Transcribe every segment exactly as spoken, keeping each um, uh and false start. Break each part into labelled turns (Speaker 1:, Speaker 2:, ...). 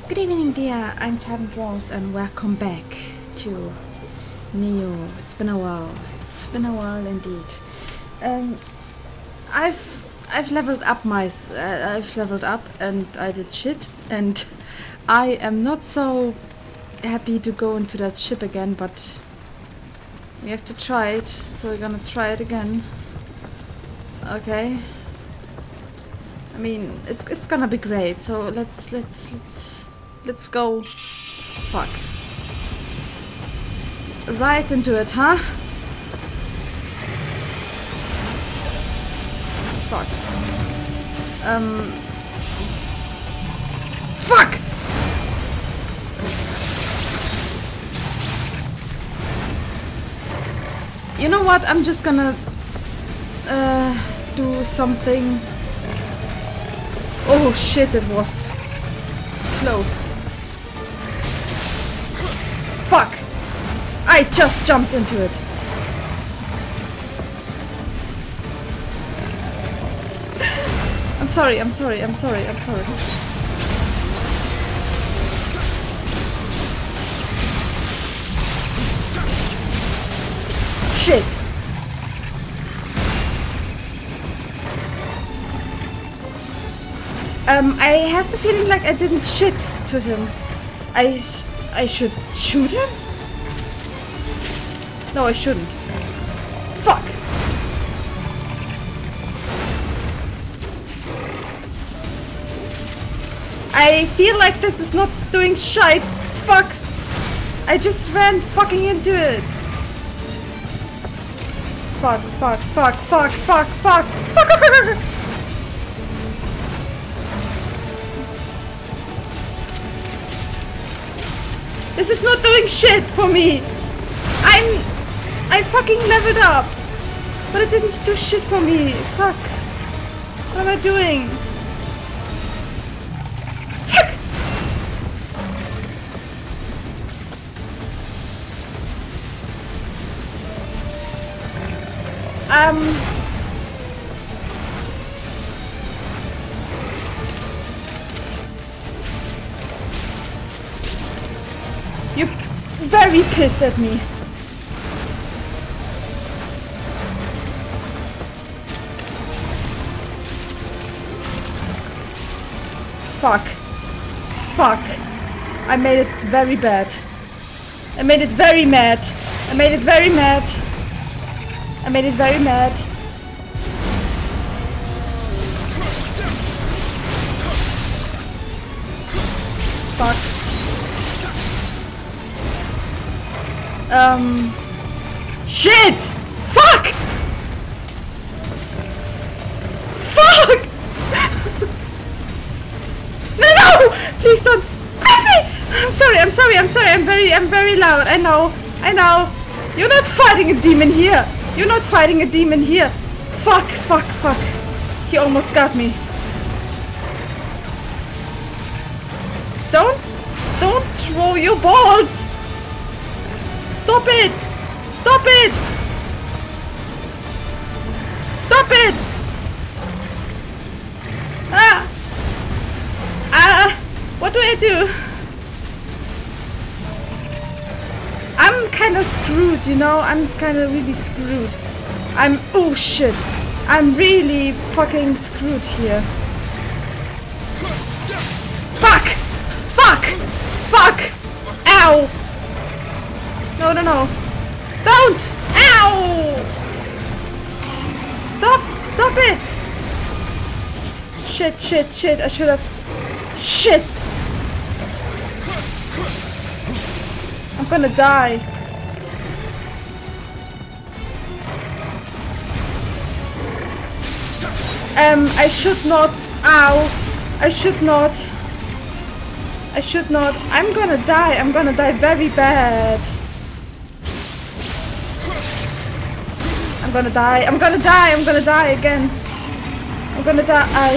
Speaker 1: Good evening, dear. I'm Tartan Rose, and welcome back to Nioh. It's been a while. It's been a while indeed. Um, I've I've leveled up my uh, I've leveled up, and I did shit, and I am not so happy to go into that ship again. But we have to try it, so we're gonna try it again. Okay. I mean, it's it's gonna be great. So let's let's let's. Let's go. Fuck. Right into it, huh? Fuck. Um. Fuck! You know what? I'm just gonna uh, do something. Oh shit, it was close. Fuck! I just jumped into it. I'm sorry, I'm sorry, I'm sorry, I'm sorry. Shit! Um, I have the feeling like I didn't shit to him. I sh I should shoot him? No, I shouldn't. Fuck! I feel like this is not doing shite. Fuck! I just ran fucking into it. Fuck, fuck, fuck, fuck, fuck, fuck, fuck! This is not doing shit for me. I'm... I fucking leveled up. But it didn't do shit for me. Fuck. What am I doing? Fuck! Um... You're very pissed at me. Fuck. Fuck. I made it very bad. I made it very mad. I made it very mad. I made it very mad. Fuck. Um... Shit! Fuck! Fuck! No, no! Please don't hit me! I'm sorry, I'm sorry, I'm sorry, I'm very, I'm very loud. I know, I know. You're not fighting a demon here. You're not fighting a demon here. Fuck, fuck, fuck. He almost got me. Don't, don't throw your balls! Stop it! Stop it! Stop it! Ah! Ah! What do I do? I'm kind of screwed, you know? I'm kind of really screwed. I'm... Oh shit! I'm really fucking screwed here. Fuck! Fuck! Fuck! Ow! No, no, no. Don't! Ow! Stop! Stop it! Shit, shit, shit. I should have... Shit! I'm gonna die. Um, I should not... Ow! I should not... I should not... I'm gonna die. I'm gonna die very bad. I'm gonna die. I'm gonna die. I'm gonna die again. I'm gonna die.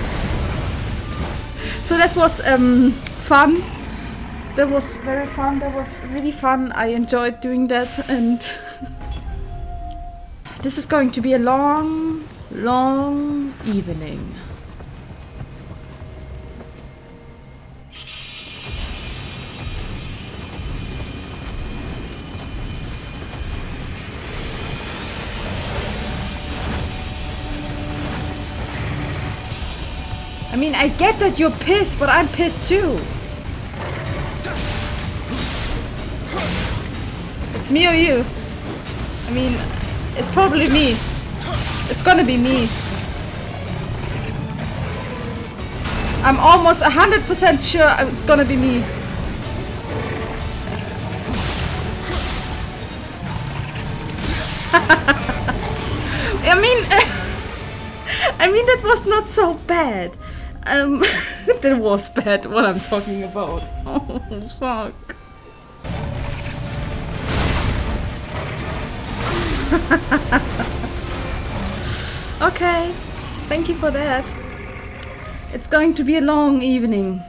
Speaker 1: So that was um fun. That was very fun. That was really fun. I enjoyed doing that, and this is going to be a long, long evening. mean, I get that you're pissed, but I'm pissed too. It's me or you. I mean, it's probably me. It's gonna be me. I'm almost one hundred percent sure it's gonna be me. I mean, I mean that was not so bad. Um, that was bad. What I'm talking about. Oh fuck. Okay, thank you for that. It's going to be a long evening.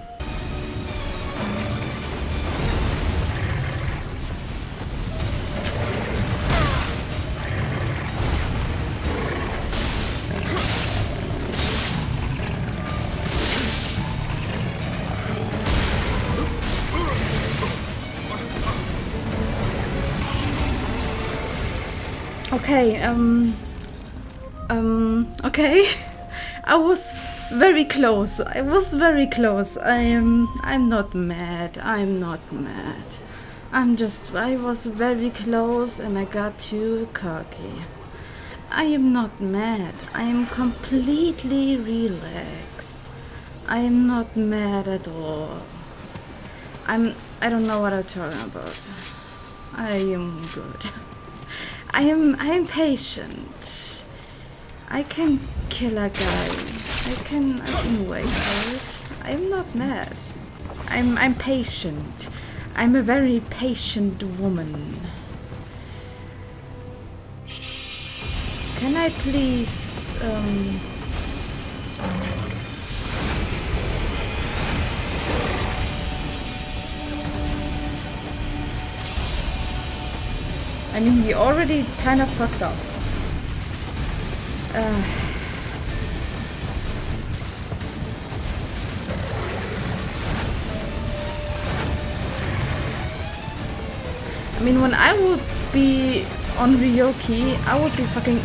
Speaker 1: Okay, um... Um, okay. I was very close. I was very close. I am... I'm not mad. I'm not mad. I'm just... I was very close and I got too cocky. I am not mad. I am completely relaxed. I am not mad at all. I'm... I don't know what I'm talking about. I am good. I am... I am patient. I can kill a guy. I can... I can wait for it. I'm not mad. I'm... I'm patient. I'm a very patient woman. Can I please... Um, I mean, we already kind of fucked up. Uh, I mean, when I would be on Ryoki, I would be fucking...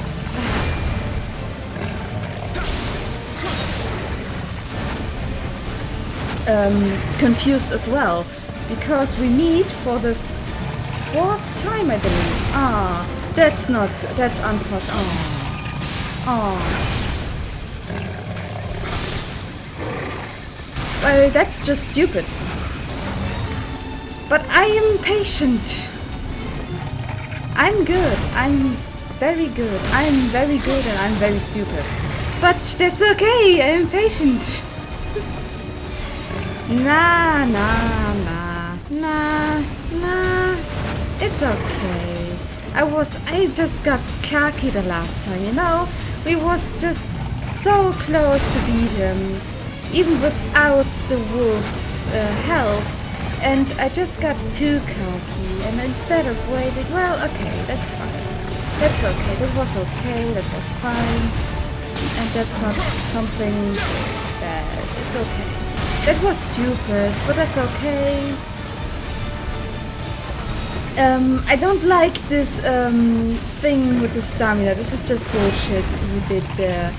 Speaker 1: um, confused as well. Because we meet for the fourth time, I believe. Ah, that's not good. That's unfortunate. Oh. Oh. Well, that's just stupid. But I am patient. I'm good. I'm very good. I'm very good and I'm very stupid. But that's okay. I am patient. Nah, nah, nah, nah, nah. It's okay. I was... I just got cocky the last time, you know? We was just so close to beat him, even without the wolf's uh, help, and I just got too cocky, and instead of waiting, well, okay, that's fine. That's okay, that was okay, that was fine, and that's not something bad, it's okay. That was stupid, but that's okay. Um, I don't like this um, thing with the stamina. This is just bullshit you did there.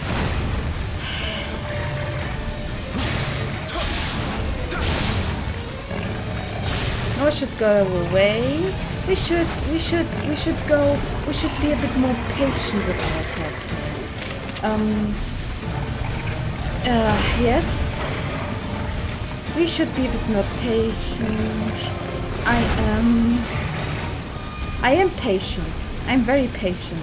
Speaker 1: No, we should go away. We should, we should, we should go. We should be a bit more patient with ourselves here. Um. Uh, yes. We should be a bit more patient. I am... I am patient. I'm very patient.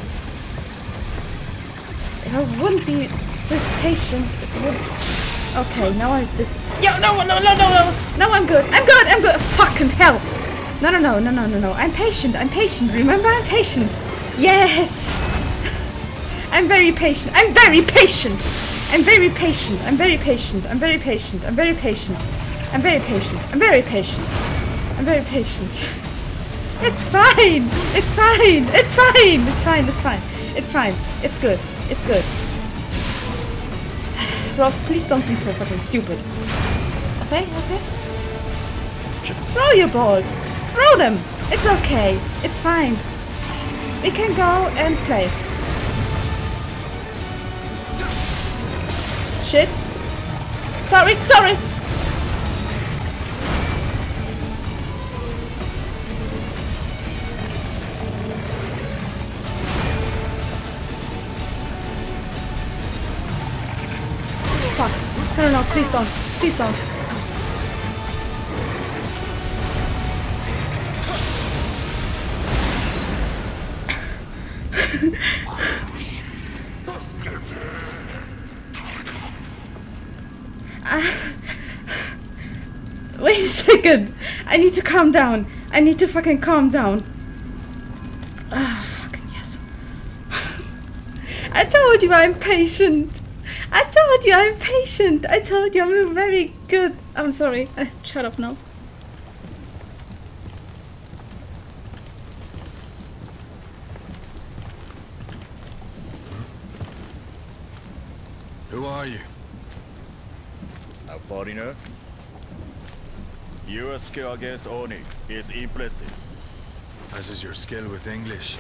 Speaker 1: If I wouldn't be this patient, it would... Okay, now I did... Yo, no, no, no, no, no! No, I'm good. I'm good, I'm good! Fucking hell! No, no, no, no, no, no, no. I'm patient, I'm patient. Remember, I'm patient. Yes! I'm very patient. I'm very patient! I'm very patient. I'm very patient. I'm very patient. I'm very patient. I'm very patient. I'm very patient. I'm very patient. It's fine. It's fine. It's fine. It's fine. It's fine. It's fine. It's good. It's good. Ross, please don't be so fucking stupid. Okay? Okay? Throw your balls. Throw them. It's okay. It's fine. We can go and play. Shit. Sorry, sorry! Fuck. No, no, no, please don't. Please don't. uh, wait a second. I need to calm down. I need to fucking calm down. Ah, oh, fucking yes. I told you I'm patient. I told you I'm patient. I told you I'm very good. I'm sorry. Uh, shut up now.
Speaker 2: Who are you?
Speaker 3: A foreigner? Your skill against Oni is impressive.
Speaker 2: As is your skill with English.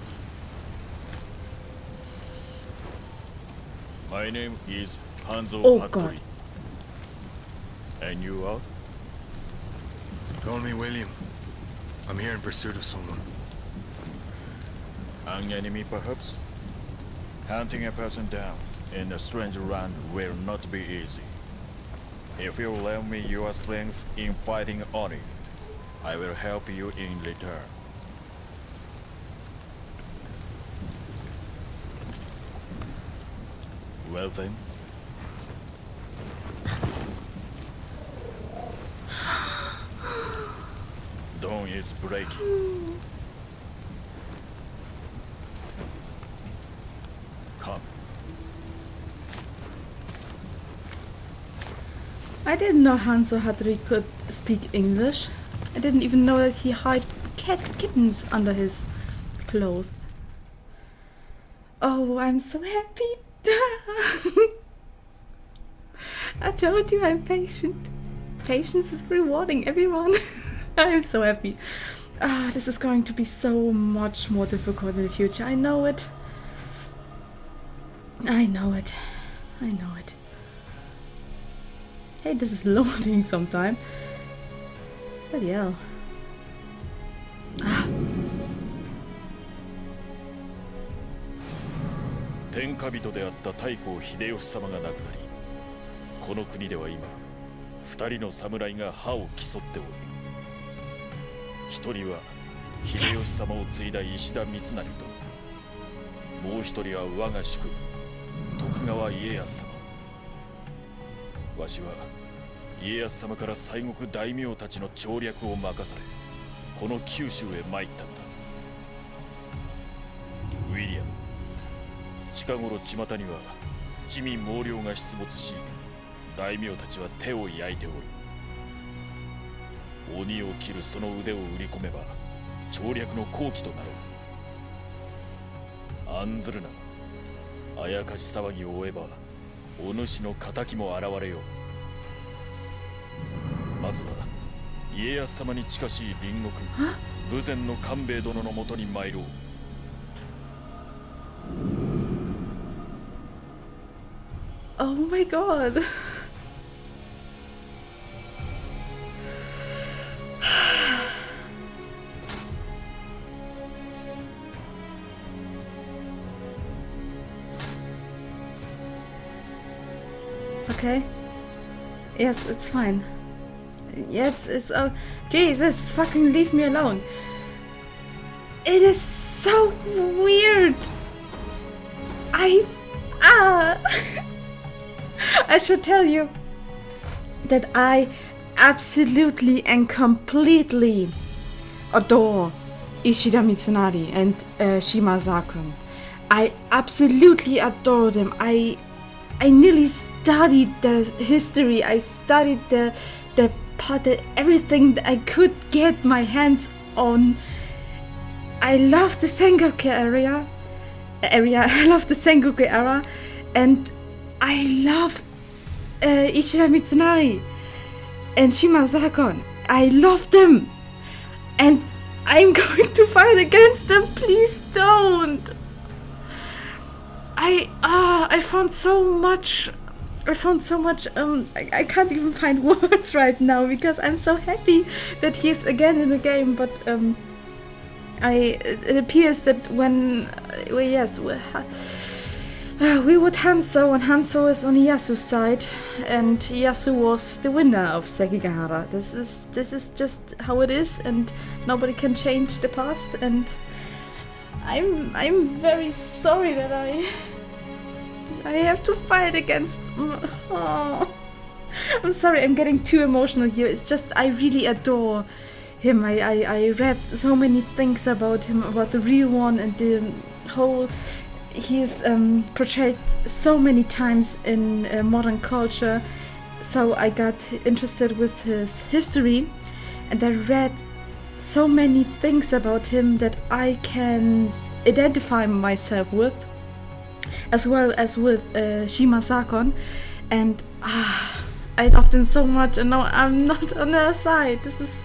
Speaker 3: My name is Hanzo
Speaker 1: Oh,
Speaker 3: Hattori.
Speaker 1: God.
Speaker 3: And you are?
Speaker 2: Call me William. I'm here in pursuit of someone.
Speaker 3: An enemy, perhaps? Hunting a person down in a strange land will not be easy. If you lend me your strength in fighting Oni, I will help you in return. Well then. Dawn is breaking. Come.
Speaker 1: I didn't know Hanzo Hattori could speak English. I didn't even know that he hid cat kittens under his clothes. Oh, I'm so happy. I told you I'm patient. Patience is rewarding, everyone. I'm so happy. Ah, oh, this is going to be so much more difficult in the future. I know it. I know it. I know it. Hey, this is loading sometime. Bloody hell. Ah.
Speaker 3: 天下人であった太閤秀吉様が亡くなり、この国では今、二人の侍が歯を競っておる。一人は秀吉様を継いだ石田三成殿、もう一人は我が主君、徳川家康様。わしは家康様から西国大名たちの調略を任され、この九州へ参ったのだ。ウィリアム、近頃巷には地味猛量が出没し、大名たちは手を焼いておる。鬼を切るその腕を売り込めば調略の好機となろう。案ずるな。あやかし騒ぎを追えばお主の敵も現れよう。まずは家康様に近しい隣国豊前の官兵衛殿のもとに参ろう。
Speaker 1: Oh my god. Okay. Yes, it's fine. Yes, it's oh Jesus, fucking leave me alone. It is so weird. I ah I should tell you that I absolutely and completely adore Ishida Mitsunari and uh, Shima Zakun. I absolutely adore them. I I nearly studied the history. I studied the the part, the, everything that I could get my hands on. I love the Sengoku area. Area. I love the Sengoku era, and I love uh, Ishida Mitsunari and Shima Zakon. I love them, and I'm going to fight against them. Please don't. I ah, uh, I found so much I found so much, um, I, I can't even find words right now because I'm so happy that he's again in the game, but um, I, it appears that when, uh, well, yes, we, uh, we with Hanzo, and Hanzo is on Iyasu's side, and Iyasu was the winner of Sekigahara. This is, this is just how it is, and nobody can change the past, and I'm, I'm very sorry that I... I have to fight against... Oh. I'm sorry, I'm getting too emotional here. It's just, I really adore him. I, I, I read so many things about him, about the real one, and the whole... He is um, portrayed so many times in uh, modern culture. So I got interested with his history, and I read so many things about him that I can identify myself with, as well as with uh, Shima Sakon, and ah, I loved him so much, and now I'm not on their side. This is...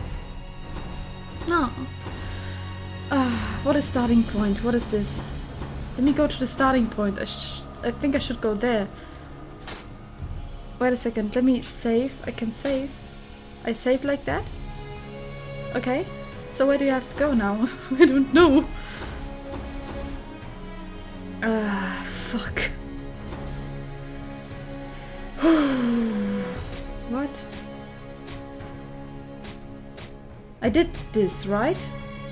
Speaker 1: No. Ah, what a starting point. What is this? Let me go to the starting point. I, sh I think I should go there. Wait a second, let me save. I can save. I save like that? Okay. So where do you have to go now? I don't know. Ah, fuck. What? I did this, right?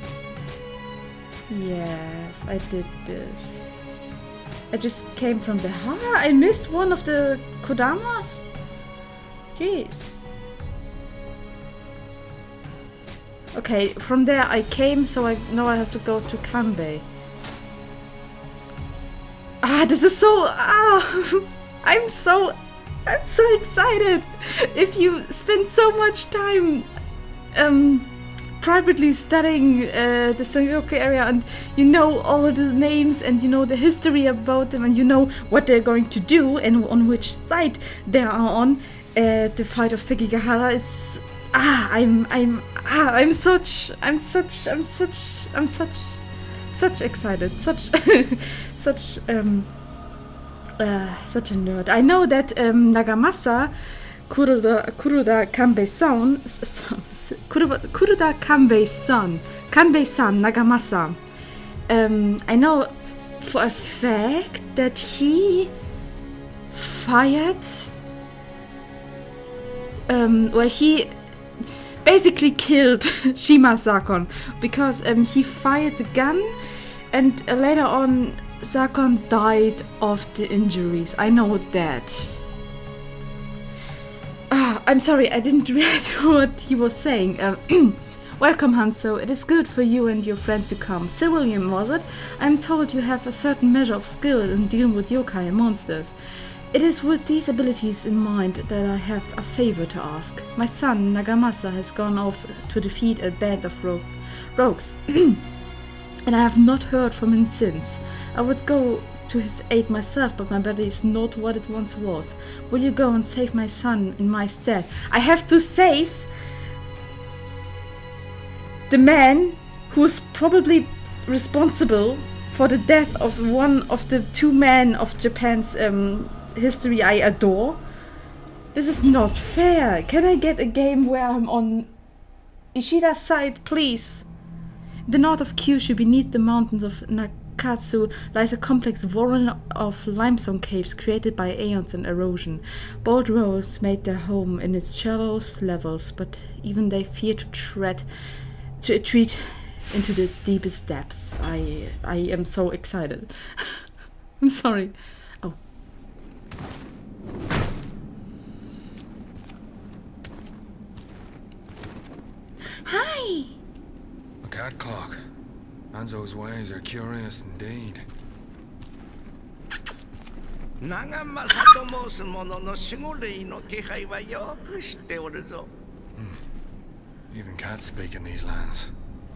Speaker 1: Yes, I did this. I just came from the... Ah, I missed one of the Kodamas? Jeez. Okay, from there I came, so I now I have to go to Kanbei. Ah, this is so... Ah, I'm so... I'm so excited! If you spend so much time um, privately studying uh, the Sengoku area, and you know all the names, and you know the history about them, and you know what they're going to do and on which side they are on uh, the fight of Sekigahara, it's... Ah, I'm... I'm... Ah, I'm such... I'm such... I'm such... I'm such... Such excited, such, such, um, uh, such a nerd. I know that um, Nagamasa, Kuroda, Kuroda Kanbei-san, Kuroda, Kuroda Kanbei-san, Kanbei-san, Nagamasa. Um, I know for a fact that he fired, um, well, he basically killed Shima Sakon because um, he fired the gun, and uh, later on Sakon died of the injuries. I know that. Ah, I'm sorry, I didn't read what he was saying. Uh, Welcome, Hanzo. It is good for you and your friend to come. Sir William, was it? I'm told you have a certain measure of skill in dealing with yokai and monsters. It is with these abilities in mind that I have a favor to ask. My son, Nagamasa, has gone off to defeat a band of ro rogues, and I have not heard from him since. I would go to his aid myself, but my body is not what it once was. Will you go and save my son in my stead? I have to save the man who is probably responsible for the death of one of the two men of Japan's um, history I adore. This is not fair. Can I get a game where I'm on Ishida's side, please? In the north of Kyushu, beneath the mountains of Nakatsu, lies a complex warren of limestone caves created by aeons and erosion. Bold roads made their home in its shallowest levels, but even they fear to tread, to retreat into the deepest depths. I, I am so excited. I'm sorry. Oh. Hi!
Speaker 2: A cat clock. Hanzo's ways are curious indeed. Hmm. Even cats speak in these lands.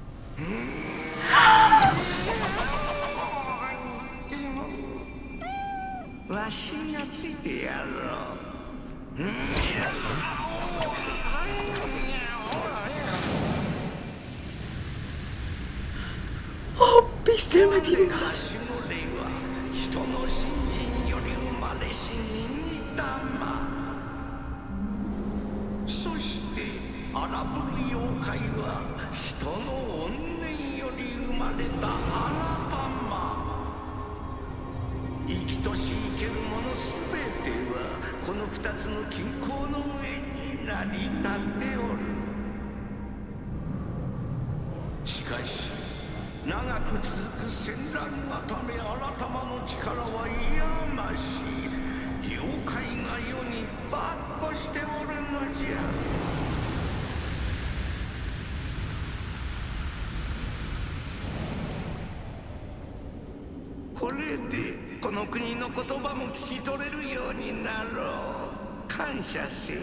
Speaker 1: Oh, be still, my beating heart.
Speaker 4: そして荒ぶる妖怪は人の怨念より生まれたあなたま。生きとし生けるものすべてはこの二つの均衡の上に成り立っておる。しかし長く続く戦乱がためあなたまの力は勇ましい。妖怪が世にばっこしておるのじゃ。これでこの国の言葉も聞き取れるようになろう。感謝せい。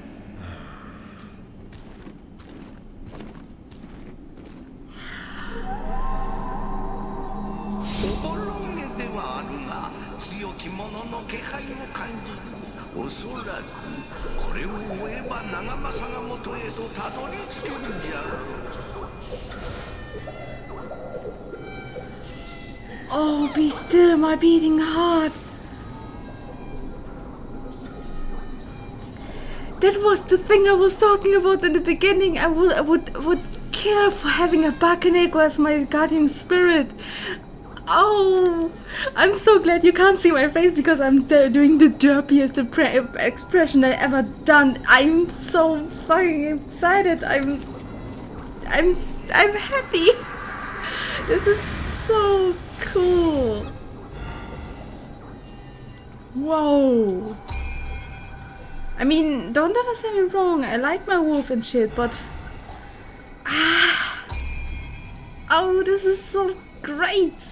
Speaker 4: おぼろげではあるが強き者の気配を感じる。おそらくこれを追えば長政が元へとたどり着けるじゃろう。
Speaker 1: Oh, be still, my beating heart. That was the thing I was talking about in the beginning. I would, I would, would kill for having a Bakeneko as my guardian spirit. Oh, I'm so glad you can't see my face because I'm doing the derpiest expression I ever done. I'm so fucking excited. I'm, I'm, I'm happy. This is so cool. Whoa. I mean, don't understand me wrong. I like my wolf and shit, but ah, oh, this is so great.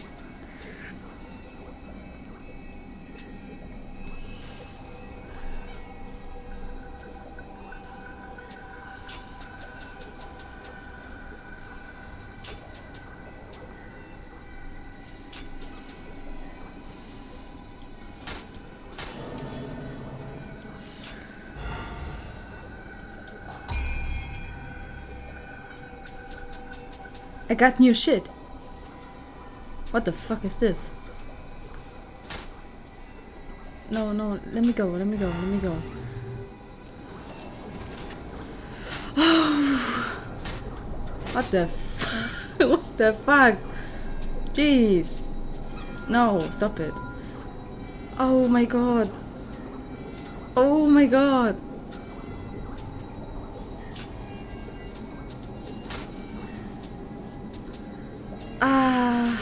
Speaker 1: I got new shit. What the fuck is this? No, no, let me go, let me go, let me go. What the f- What the fuck? Jeez. No, stop it. Oh my god. Oh my god. Ah.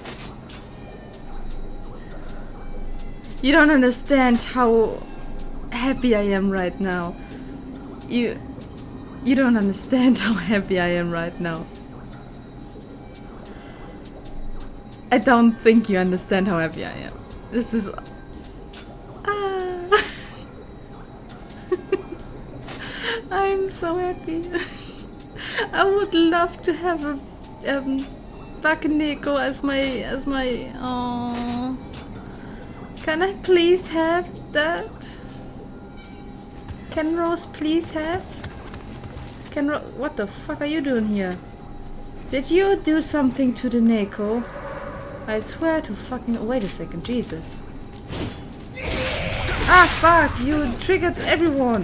Speaker 1: You don't understand how happy I am right now. You you don't understand how happy I am right now. I don't think you understand how happy I am. This is ah. I'm so happy. I would love to have a um Bakeneko as my as my oh. Can I please have that? Can Rose please have? Can Ro- what the fuck are you doing here? Did you do something to the Neko? I swear to fucking wait a second, Jesus. Ah fuck, you triggered everyone.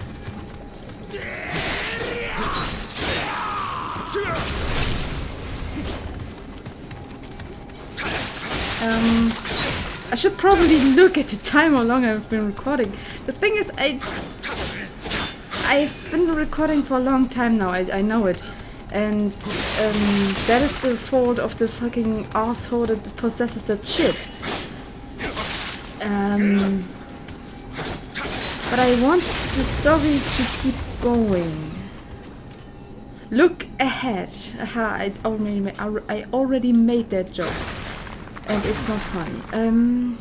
Speaker 1: Um, I should probably look at the time how long I've been recording. The thing is, I, I've been recording for a long time now, I, I know it. And um, that is the fault of the fucking asshole that possesses that ship. Um, but I want the story to keep going. Look ahead. Aha, I already, ma I already made that joke. And it's not funny. Um,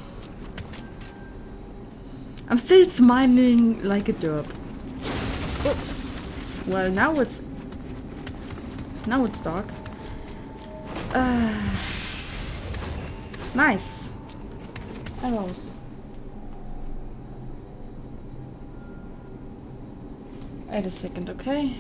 Speaker 1: I'm still smiling like a derp. Oh. Well, now it's now it's dark. Uh, nice. Arrows. Wait a second, okay?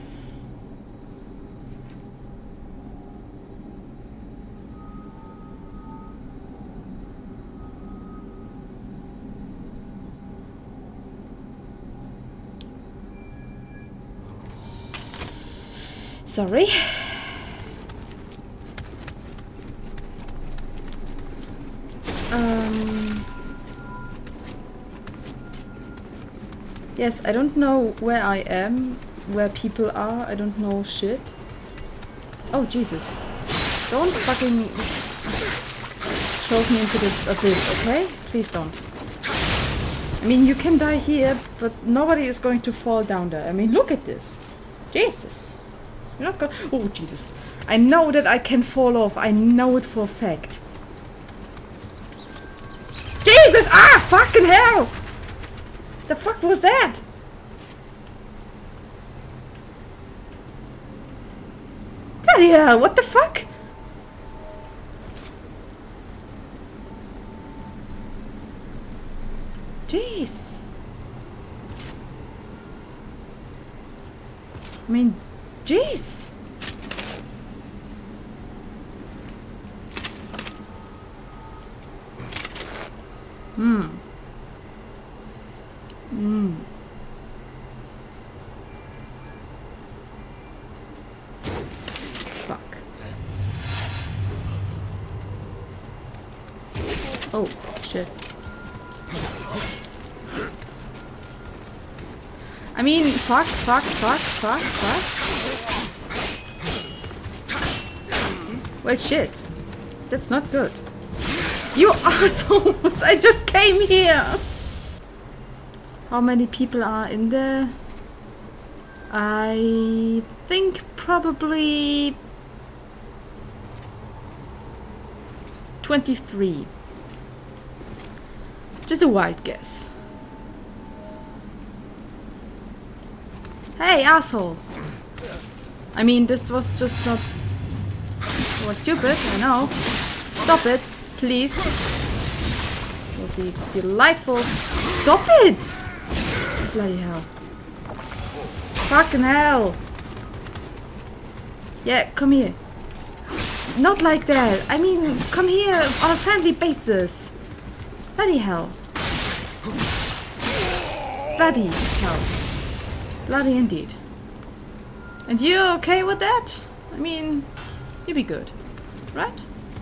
Speaker 1: Sorry. Um, yes, I don't know where I am, where people are. I don't know shit. Oh, Jesus. Don't fucking shove me into the abyss, okay? Please don't. I mean, you can die here, but nobody is going to fall down there. I mean, look at this. Jesus. You're not going. Oh, Jesus. I know that I can fall off. I know it for a fact. Jesus! Ah! Fucking hell! The fuck was that? Bloody hell! What the fuck? Jeez. I mean, jeez. Hmm. Hmm. Fuck. Oh, shit. I mean, fuck, fuck, fuck, fuck, fuck. Well, shit. That's not good. You assholes! I just came here! How many people are in there? I think probably twenty-three. Just a wild guess. Hey, asshole! I mean, this was just not... It was stupid, I know. Stop it, please. It would be delightful. Stop it! Bloody hell. Fucking hell! Yeah, come here. Not like that. I mean, come here on a friendly basis. Bloody hell. Bloody hell. Bloody indeed. And you okay with that? I mean, you'd be good, right?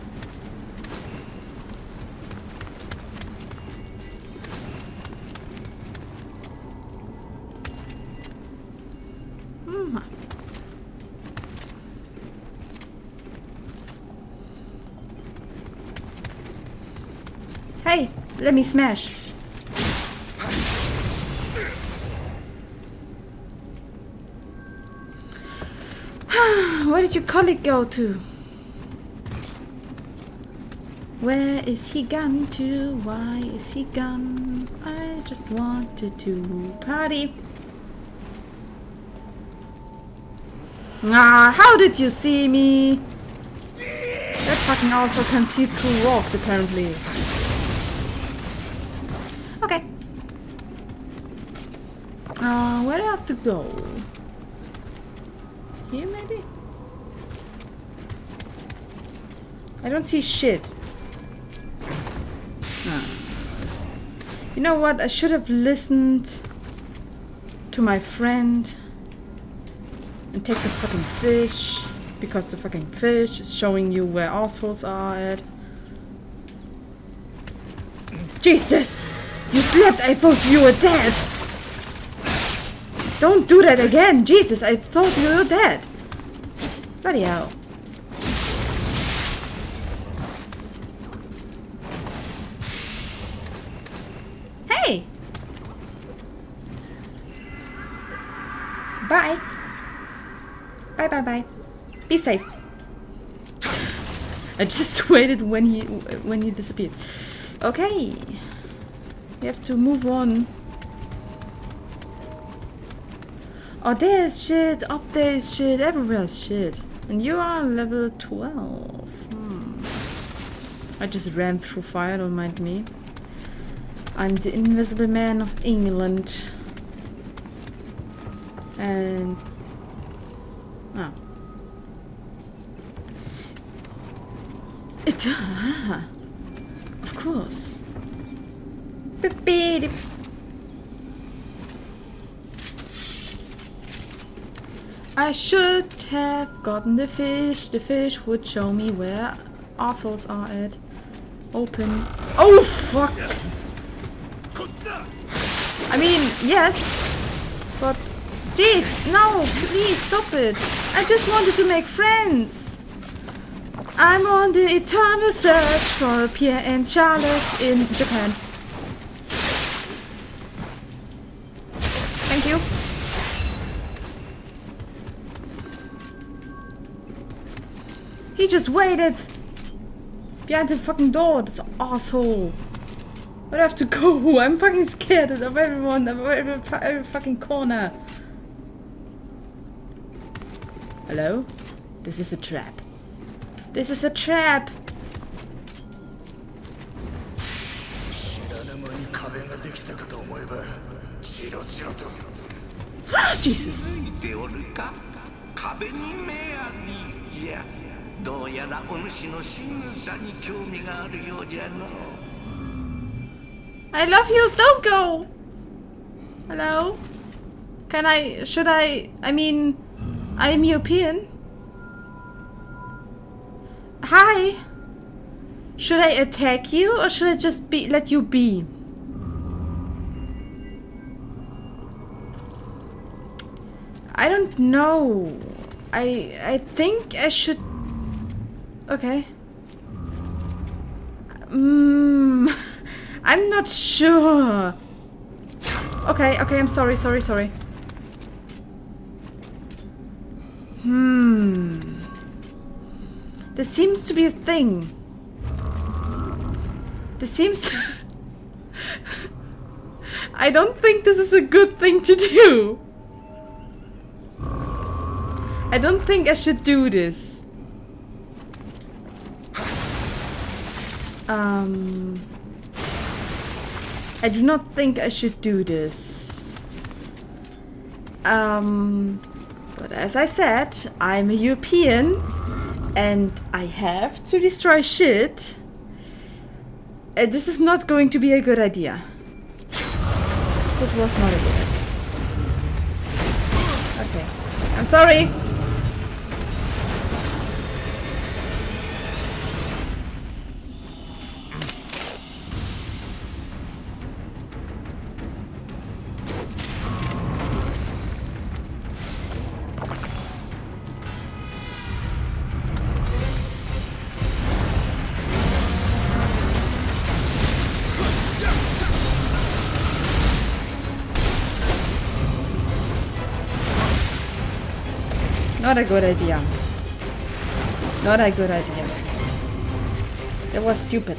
Speaker 1: Mm-hmm. Hey, let me smash. Where did your colleague go to? Where is he gone to? Why is he gone? I just wanted to party. Ah, how did you see me? That fucking also can see through rocks, apparently. Okay. Uh, where do I have to go? Here, maybe? I don't see shit. Ah. You know what? I should have listened to my friend and take the fucking fish, because the fucking fish is showing you where assholes are at. Jesus! You slept! I thought you were dead! Don't do that again! Jesus, I thought you were dead! Bloody hell. Hey! Bye! Bye bye bye. Be safe. I just waited when he when he disappeared. Okay. We have to move on. Oh, there's shit. Up there is shit. Everywhere's shit. And you are level twelve. Hmm. I just ran through fire. Don't mind me. I'm the Invisible Man of England. And oh. It, ah, of course. I should have gotten the fish. The fish would show me where assholes are at. Open. Oh fuck! I mean, yes, but jeez, no, please stop it. I just wanted to make friends. I'm on the eternal search for Pierre and Charlotte in Japan. Thank you. He just waited behind the fucking door, this asshole. Where do I have to go? I'm fucking scared of everyone, of every, every fucking corner. Hello? This is a trap. This is a trap! Jesus! I love you, don't go! Hello? Can I, should I, I mean, I'm European. Hi! Should I attack you or should I just be, let you be? I don't know. I, I think I should... Okay. Mm, I'm not sure. Okay, okay, I'm sorry, sorry, sorry. Hmm. There seems to be a thing. There seems... I don't think this is a good thing to do. I don't think I should do this. Um... I do not think I should do this. Um... But as I said, I'm a European. And I have to destroy shit. Uh, this is not going to be a good idea. It was not a good idea. Okay. I'm sorry. Not a good idea. Not a good idea. That was stupid.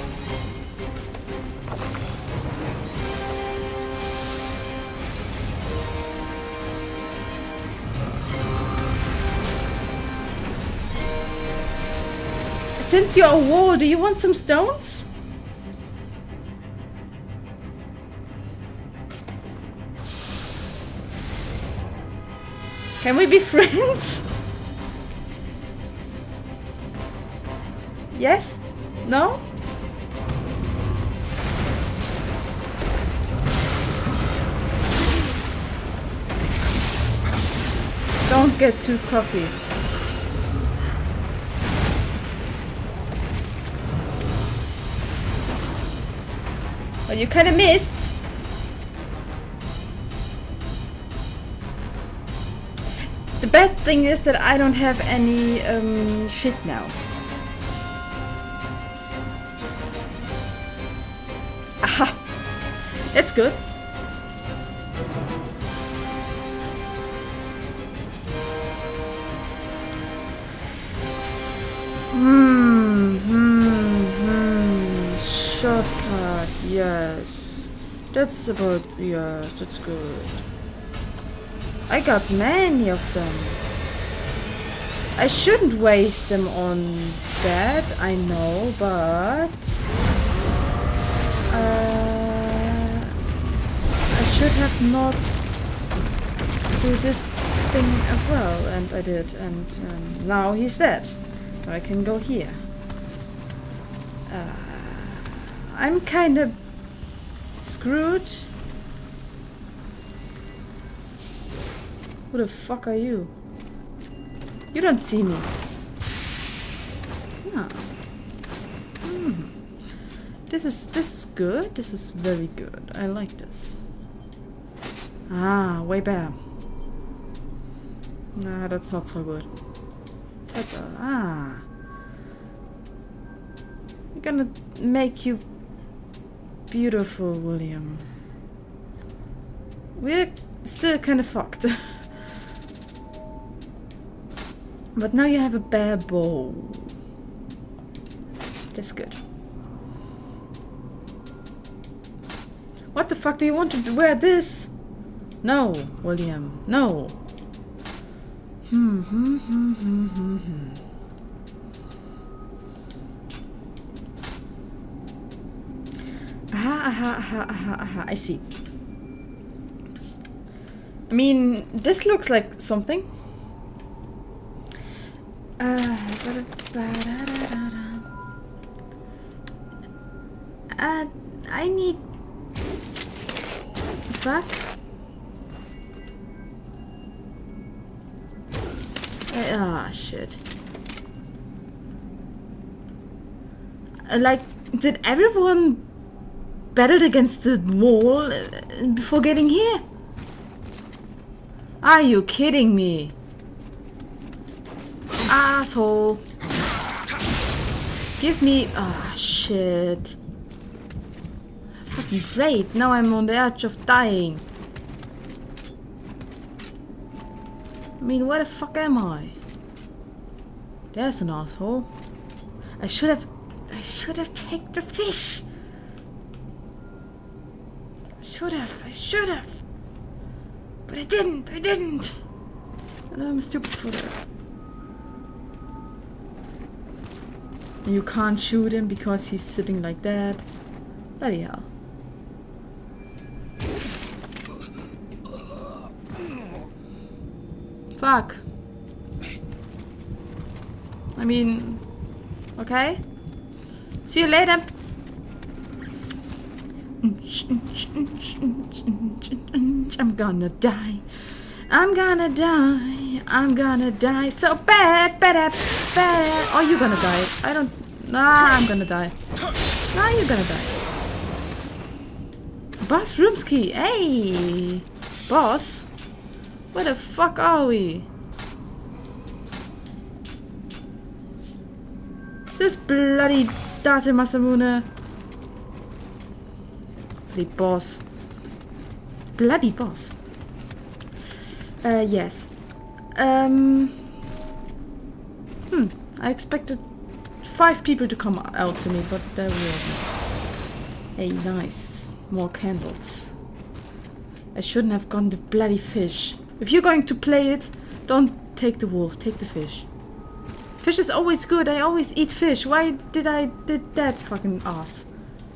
Speaker 1: Since you're a wall, do you want some stones? Can we be friends? Yes? No? Don't get too cocky. Well, you kind of missed. The bad thing is that I don't have any um, shit now. Aha! That's good. Hmm, hmm, hmm. Shortcut, yes. That's about, yes, that's good. I got many of them. I shouldn't waste them on that, I know, but... Uh, I should have not do this thing as well, and I did, and um, now he's dead. I can go here. Uh, I'm kind of screwed. Who the fuck are you? You don't see me. Ah. Hmm. This is this is good. This is very good. I like this. Ah, way better. Nah, that's not so good. That's uh, ah. I'm gonna make you beautiful, William. We're still kind of fucked. But now you have a bare bow. That's good. What the fuck do you want to wear this? No, William. No. Hmm, hmm, hmm, hmm, hmm, hmm. Aha, aha, aha, aha, aha. I see. I mean, this looks like something. Uh, uh, I need... Fuck. Ah, uh, shit. Uh, like, did everyone battle against the wall before getting here? Are you kidding me? Asshole. Give me... Ah, oh, shit. Fucking great. Now I'm on the edge of dying. I mean, where the fuck am I? There's an asshole. I should have... I should have taken the fish. I should have. I should have. But I didn't. I didn't. And I'm stupid for that. You can't shoot him because he's sitting like that. Bloody hell. Fuck. I mean... Okay. See you later. I'm gonna die. I'm gonna die. I'm gonna die so bad, bad, bad. Oh, you're gonna die. I don't... Nah, I'm gonna die. Nah, you're gonna die. Boss Roomski. Hey! Boss? Where the fuck are we? This bloody Date Masamune. Bloody boss. Bloody boss. Uh, yes. Um. Hmm. I expected five people to come out to me, but there wasn't. Hey, nice. More candles. I shouldn't have gone the bloody fish. If you're going to play it, don't take the wolf, take the fish. Fish is always good, I always eat fish. Why did I did that fucking ass?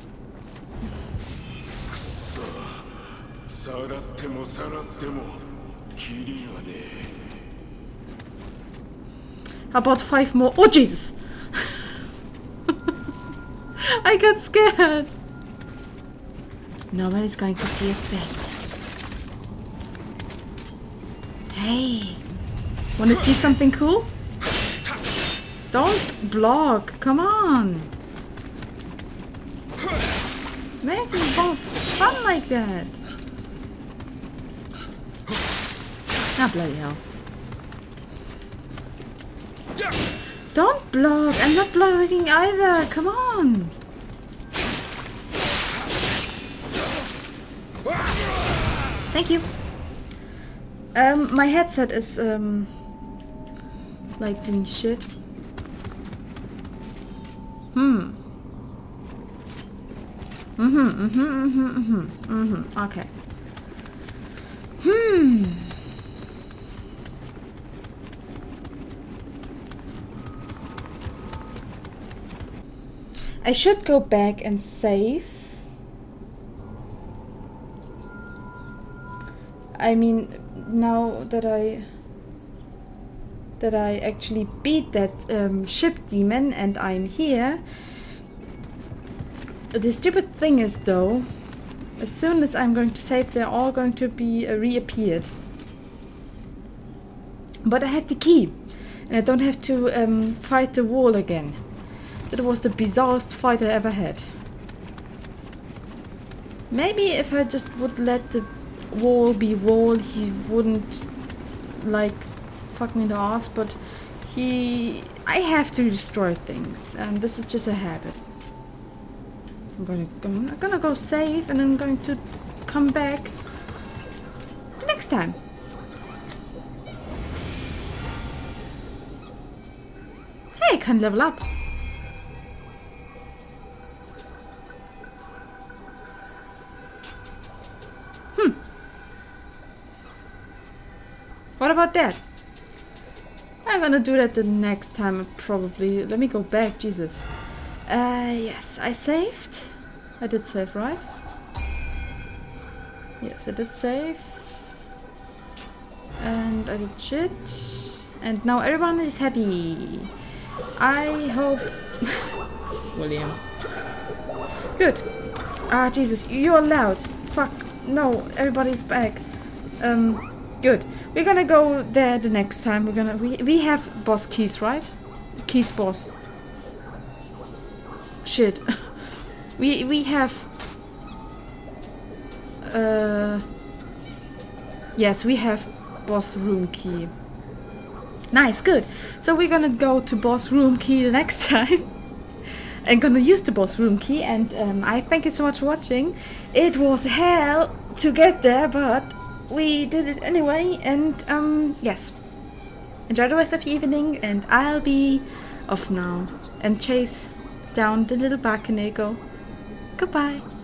Speaker 1: How about five more? Oh Jesus! I got scared. Nobody's going to see us back. Hey, wanna see something cool? Don't block, come on. Make it more fun like that. Ah, bloody hell. Don't block, I'm not blocking either, come on. Thank you. Um, my headset is, um, like doing shit. Hmm. Mm-hmm, mm-hmm, mm-hmm, mm-hmm, mm-hmm, okay. Hmm. I should go back and save. I mean, now that I that I actually beat that um, ship demon and I'm here. The stupid thing is though, as soon as I'm going to save, they're all going to be uh, reappeared. But I have the key. And I don't have to um, fight the wall again. That was the bizarrest fight I ever had. Maybe if I just would let the wall be wall, he wouldn't like fuck me in the ass, but he... I have to destroy things, and this is just a habit. I'm gonna, I'm gonna go save, and I'm going to come back the next time. Hey, I can level up. Hmm. What about that? I'm gonna do that the next time, probably. Let me go back, Jesus. Uh, yes, I saved. I did save, right? Yes, I did save. And I did shit. And now everyone is happy. I hope... William. Good. Ah, Jesus, you're loud. Fuck. No, everybody's back. Um... Good. We're gonna go there the next time. We're gonna we we have boss keys, right? Keys boss. Shit. we we have uh yes, we have boss room key. Nice, good. So we're gonna go to boss room key the next time. And gonna use the boss room key, and um, I thank you so much for watching. It was hell to get there, but we did it anyway, and um, yes. Enjoy the rest of the evening, and I'll be off now and chase down the little Bakeneko. Goodbye.